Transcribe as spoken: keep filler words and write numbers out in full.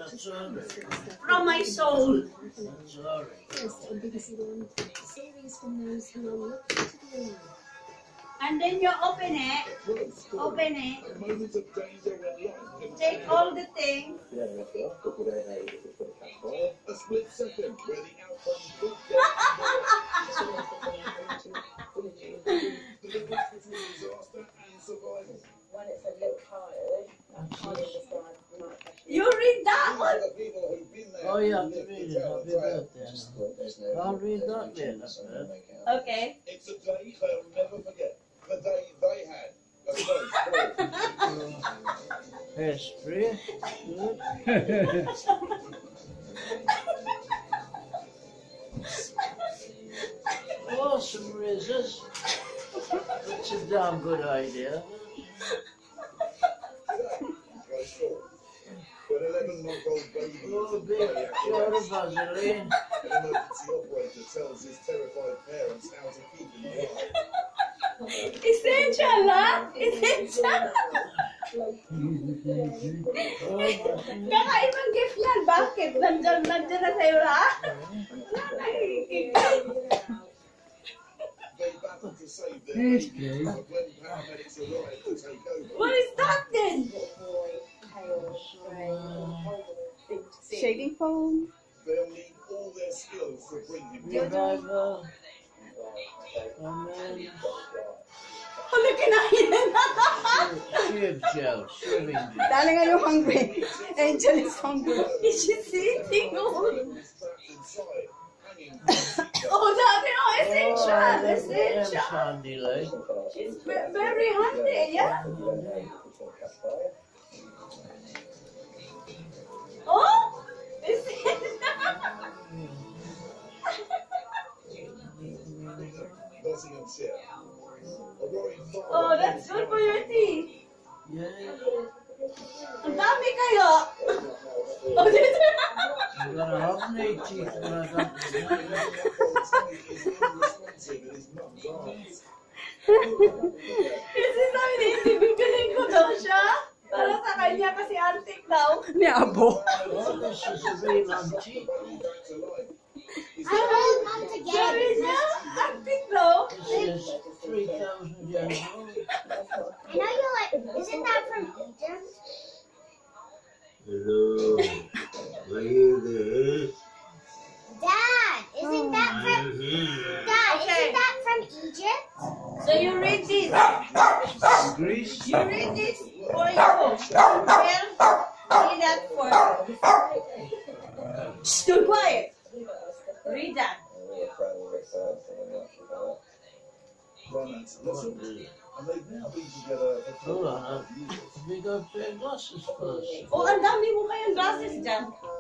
That's all right. From my soul. That's all right. Series from those who are looking to the line. And then you open it. Open it. Take all the things. A split second where the outcome could the difference between disaster and survival. When it's a little tired, I can't understand night pressure. You read that one. Oh, you have to read it. Happy birthday. I'll read that later. Okay. It's a day they'll never forget. The day they had a close call. Hairspray. Good. Oh, some razors. That's a damn good idea. When eleven-month-old baby Oh, big jar of Vaseline. an emergency operator tells his terrified parents how to keep him alive. Essential, ha? Essential. Kakaibang gift yan. Bakit? Nandyan, nandyan na sa'yo lahat. Wala na eh. They battled to save their baby, but when paramedics arrived to take over, What is that then? Shaving foam. they'll need all their skills to bring him Your back. driver. Amen. Oh, look at that. Shave gel. Shaving gel. Darling, are you hungry? Angel is hungry. Is she eating? Oh, Trapped inside, hanging from the seatbelt. oh, that is essential. Oh, Essential. handy, like. It's ve- very handy, yeah? Oh, essential. Nottinghamshire. A worried father Oh, that's good for your teeth. Yeah. Ang dami kayo. Oh, dito. I'm gonna have my teeth when I got is unresponsive in his mum's arms. Kasi sabi na ibibilin ko daw siya. Para sa kanya kasi antique daw. Ni Abo. Oh, this is a real antique. Back to life. I want mum to get Sabi it. niya, antique daw. This is three thousand years old. I know you're like, isn't that from Egypt? Hello, are you there? Dad, isn't that from Dad, Okay. isn't that from Egypt? So you read this. Greece. You read this for you. Well, read that for you. Shh, don't quiet. Read that. Romance blossomed, and they've now been together for Hold on, we got pair glasses first. Oh, ang dami mo kayong glasses dyan.